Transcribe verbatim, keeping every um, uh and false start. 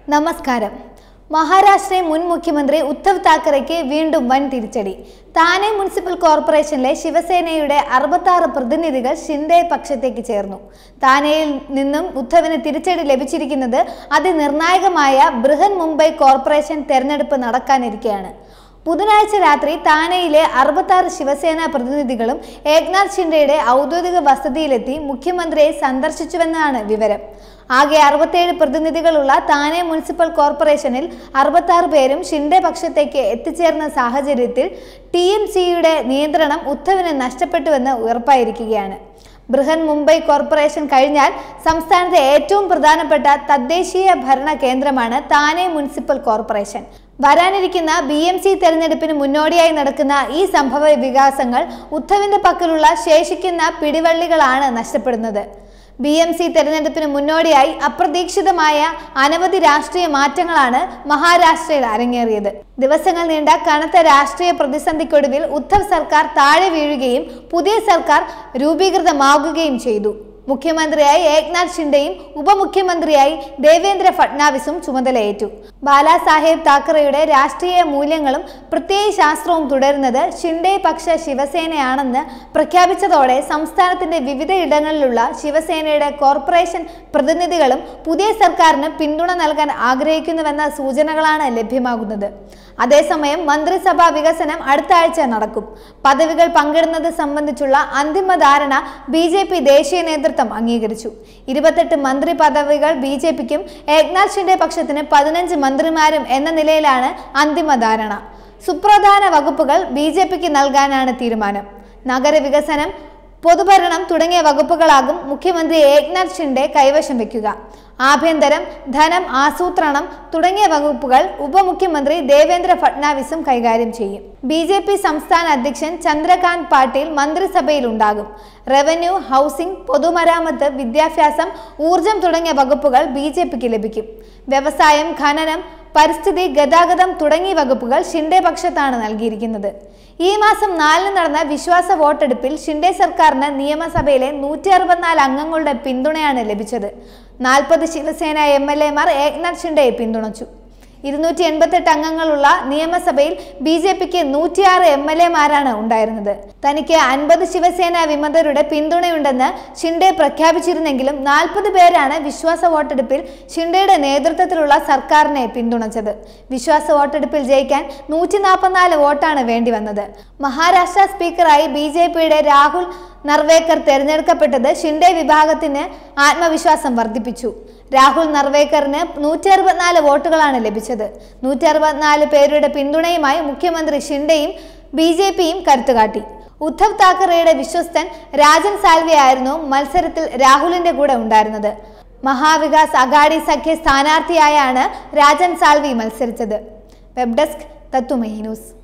നമസ്കാരം. മഹാരാഷ്ട്രയിലെ മുൻ മുഖ്യമന്ത്രി ഉദ്ധവ് താക്കറെയ്ക്ക് വീണ്ടും വൻ തിരിച്ചടി. താനെ മുനിസിപ്പൽ കോർപ്പറേഷനിലെ ശിവസേനയുടെ അറുപത്താറ് പ്രതിനിധികൾ ഷിൻഡെ പക്ഷത്തേക്ക് ചേർന്നു. താനെയിൽ നിന്നും ഉദ്ധവിന് തിരിച്ചടി ലഭിച്ചിരിക്കുന്നത് അതിനിർണായകമായ ബൃഹൻ മുംബൈ കോർപ്പറേഷൻ തെരഞ്ഞെടുപ്പ് നടക്കാനിരിക്കെയാണ്. ബുധനാഴ്ച രാത്രി താനെയിലെ അറുപത്താറ് ശിവസേന പ്രതിനിധികളും ഏക്നാഥ് ഷിൻഡെയുടെ ഔദ്യോഗിക വസതിയിലെത്തി മുഖ്യമന്ത്രിയെ സന്ദർശിച്ചുവെന്നാണ് വിവരം. ആകെ അറുപത്തേഴ് പ്രതിനിധികളുള്ള താനെ മുനിസിപ്പൽ കോർപ്പറേഷനിൽ അറുപത്താറ് പേരും ഷിൻഡെ പക്ഷത്തേക്ക് എത്തിച്ചേർന്ന സാഹചര്യത്തിൽ ടി എം സിയുടെ നിയന്ത്രണം ഉദ്ധവിന് നഷ്ടപ്പെട്ടുവെന്ന് ഉറപ്പായിരിക്കുകയാണ്. ബൃഹൻ മുംബൈ കോർപ്പറേഷൻ കഴിഞ്ഞാൽ സംസ്ഥാനത്തെ ഏറ്റവും പ്രധാനപ്പെട്ട തദ്ദേശീയ ഭരണ കേന്ദ്രമാണ് താനെ മുനിസിപ്പൽ കോർപ്പറേഷൻ. വരാനിരിക്കുന്ന ബി എം സി തെരഞ്ഞെടുപ്പിന് മുന്നോടിയായി നടക്കുന്ന ഈ സംഭവ വികാസങ്ങൾ ഉദ്ധവിന്റെ പക്കലുള്ള ശേഷിക്കുന്ന പിടിവള്ളികളാണ് നഷ്ടപ്പെടുന്നത്. ബി എം സി തെരഞ്ഞെടുപ്പിന് മുന്നോടിയായി അപ്രതീക്ഷിതമായ അനവധി രാഷ്ട്രീയ മാറ്റങ്ങളാണ് മഹാരാഷ്ട്രയിൽ അരങ്ങേറിയത്. ദിവസങ്ങൾ നീണ്ട കനത്ത രാഷ്ട്രീയ പ്രതിസന്ധിക്കൊടുവിൽ ഉദ്ധവ് സർക്കാർ താഴെ വീഴുകയും പുതിയ സർക്കാർ രൂപീകൃതമാകുകയും ചെയ്തു. മുഖ്യമന്ത്രിയായി ഏക്നാഥ് ഷിൻഡെയും ഉപമുഖ്യമന്ത്രിയായി ദേവേന്ദ്ര ഫട്നാവിസും ചുമതലയേറ്റു. ബാലാസാഹേബ് താക്കറെയുടെ രാഷ്ട്രീയ മൂല്യങ്ങളും പ്രത്യയശാസ്ത്രവും തുടരുന്നത് ഷിൻഡെ പക്ഷ ശിവസേനയാണെന്ന് പ്രഖ്യാപിച്ചതോടെ സംസ്ഥാനത്തിന്റെ വിവിധ ഇടങ്ങളിലുള്ള ശിവസേനയുടെ കോർപ്പറേഷൻ പ്രതിനിധികളും പുതിയ സർക്കാരിന് പിന്തുണ നൽകാൻ ആഗ്രഹിക്കുന്നുവെന്ന സൂചനകളാണ് ലഭ്യമാകുന്നത്. അതേസമയം മന്ത്രിസഭാ വികസനം അടുത്ത ആഴ്ച നടക്കും. പദവികൾ പങ്കിടുന്നത് സംബന്ധിച്ചുള്ള അന്തിമ ധാരണ ബി ജെ പി ദേശീയ നേതൃത്വം അംഗീകരിച്ചു. ഇരുപത്തെട്ട് മന്ത്രി പദവികൾ ബി ജെ പിക്കും ഏക്നാഥ് ഷിൻഡെ പക്ഷത്തിന് പതിനഞ്ച് മന്ത്രിമാരും എന്ന നിലയിലാണ് അന്തിമ ധാരണ. സുപ്രധാന വകുപ്പുകൾ ബി ജെ പിക്ക് നൽകാനാണ് തീരുമാനം. നഗരവികസനം, പൊതുഭരണം തുടങ്ങിയ വകുപ്പുകളാകും മുഖ്യമന്ത്രി ഏക്നാഥ് ഷിൻഡെ കൈവശം വയ്ക്കുക. ആഭ്യന്തരം, ധനം, ആസൂത്രണം തുടങ്ങിയ വകുപ്പുകൾ ഉപമുഖ്യമന്ത്രി ദേവേന്ദ്ര ഫട്നാവിസും കൈകാര്യം ചെയ്യും. ബി ജെ പി സംസ്ഥാന അധ്യക്ഷൻ ചന്ദ്രകാന്ത് പാട്ടീൽ മന്ത്രിസഭയിൽ ഉണ്ടാകും. റവന്യൂ, ഹൗസിംഗ്, പൊതുമരാമത്ത്, വിദ്യാഭ്യാസം, ഊർജം തുടങ്ങിയ വകുപ്പുകൾ ബി ജെ പിക്ക് ലഭിക്കും. വ്യവസായം, ഖനനം, പരിസ്ഥിതി, ഗതാഗതം തുടങ്ങിയ വകുപ്പുകൾ ഷിൻഡെ പക്ഷത്താണ് നൽകിയിരിക്കുന്നത്. ഈ മാസം നാലിന് നടന്ന വിശ്വാസ വോട്ടെടുപ്പിൽ ഷിൻഡെ സർക്കാരിന് നിയമസഭയിലെ നൂറ്റി അറുപത്തിനാല് അംഗങ്ങളുടെ പിന്തുണയാണ് ലഭിച്ചത്. നാൽപ്പത് ശിവസേന എം എൽ എമാർ ഏക്നാഥ് ഷിൻഡെയെ പിന്തുണച്ചു. ഇരുന്നൂറ്റി എൺപത്തെട്ട് അംഗങ്ങളുള്ള നിയമസഭയിൽ ബി ജെ പിക്ക് നൂറ്റിയാറ് എം എൽ എമാരാണ് ഉണ്ടായിരുന്നത്. തനിക്ക് അൻപത് ശിവസേന വിമതരുടെ പിന്തുണയുണ്ടെന്ന് ഷിൻഡെ പ്രഖ്യാപിച്ചിരുന്നെങ്കിലും നാൽപ്പത് പേരാണ് വിശ്വാസ വോട്ടെടുപ്പിൽ ഷിൻഡെയുടെ നേതൃത്വത്തിലുള്ള സർക്കാരിനെ പിന്തുണച്ചത്. വിശ്വാസ വോട്ടെടുപ്പിൽ ജയിക്കാൻ നൂറ്റി നാൽപ്പത്തിനാല് വോട്ടാണ് വേണ്ടി വന്നത്. മഹാരാഷ്ട്ര സ്പീക്കറായി ബി ജെ പിയുടെ രാഹുൽ നർവേക്കർ തെരഞ്ഞെടുക്കപ്പെട്ടത് ഷിൻഡെ വിഭാഗത്തിന് ആത്മവിശ്വാസം വർദ്ധിപ്പിച്ചു. രാഹുൽ നർവേക്കറിന് നൂറ്റി അറുപത്തിനാല് വോട്ടുകളാണ് ലഭിച്ചത്. നൂറ്റി അറുപത്തിനാല് പേരുടെ പിന്തുണയുമായി മുഖ്യമന്ത്രി ഷിൻഡെയും ബി ജെ പിയും കരുത്തുകാട്ടി. ഉദ്ധവ് താക്കറെയുടെ വിശ്വസ്തൻ രാജൻ സാൽവെ ആയിരുന്നു മത്സരത്തിൽ രാഹുലിന്റെ കൂടെ ഉണ്ടായിരുന്നത്. മഹാവികാസ് അഘാഡി സഖ്യ സ്ഥാനാർത്ഥിയായാണ് രാജൻ സാൽവി മത്സരിച്ചത്. വെബ് ഡെസ്ക് തത്തുമൈ ന്യൂസ്.